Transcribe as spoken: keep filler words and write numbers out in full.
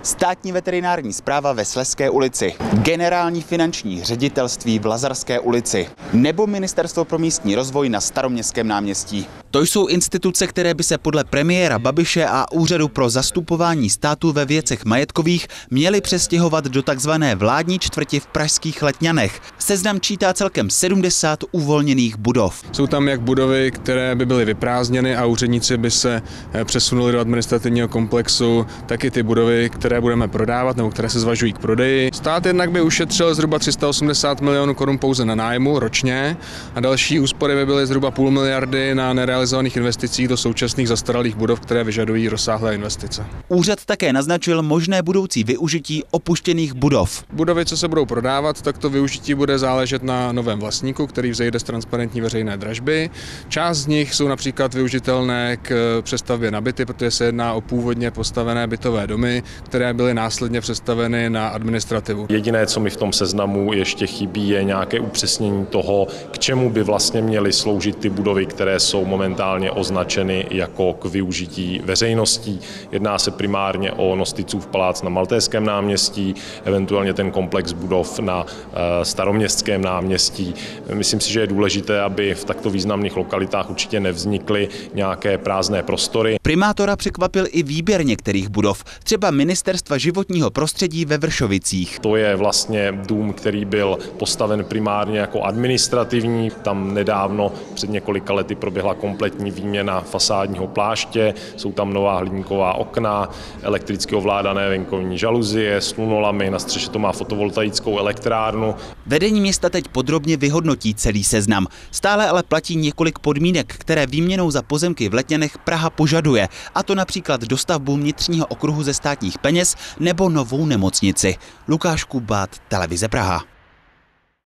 Státní veterinární správa ve Slezské ulici, Generální finanční ředitelství v Lazarské ulici nebo Ministerstvo pro místní rozvoj na Staroměstském náměstí. To jsou instituce, které by se podle premiéra Babiše a Úřadu pro zastupování státu ve věcech majetkových měly přestěhovat do takzvané vládní čtvrti v pražských Letňanech. Seznam čítá celkem sedmdesát uvolněných budov. Jsou tam jak budovy, které by byly vyprázdněny a úředníci by se přesunuli do administrativního komplexu, tak i ty budovy, které budeme prodávat nebo které se zvažují k prodeji. Stát jednak by ušetřil zhruba tři sta osmdesát milionů korun pouze na nájmu ročně a další úspory by byly zhruba půl miliardy na nerealizovaných investicích do současných zastaralých budov, které vyžadují rozsáhlé investice. Úřad také naznačil možné budoucí využití opuštěných budov. Budovy, co se budou prodávat, tak to využití bude záležet na novém vlastníku, který vzejde z transparentní veřejné dražby. Část z nich jsou například využitelné k přestavbě na byty, protože se jedná o původně postavené bytové domy, které byly následně přestaveny na administrativu. Jediné, co mi v tom seznamu ještě chybí, je nějaké upřesnění toho, k čemu by vlastně měly sloužit ty budovy, které jsou momentálně označeny jako k využití veřejností. Jedná se primárně o Nosticův palác na Maltéském náměstí, eventuálně ten komplex budov na Staroměstském náměstí. Myslím si, že je důležité, aby v takto významných lokalitách určitě nevznikly nějaké prázdné prostory. Primátora překvapil i výběr některých budov, třeba Ministerstva životního prostředí ve Vršovicích. To je vlastně dům, který byl postaven primárně jako administrativní. Tam nedávno před několika lety proběhla kompletní výměna fasádního pláště, jsou tam nová hliníková okna, elektricky ovládané venkovní žaluzie s lunolami, na střeše to má fotovoltaickou elektrárnu. Vedení města teď podrobně vyhodnotí celý seznam. Stále ale platí několik podmínek, které výměnou za pozemky v Letňanech Praha požaduje, a to například dostavbu vnitřního okruhu ze státních peněz nebo novou nemocnici. Lukáš Kubát, Televize Praha.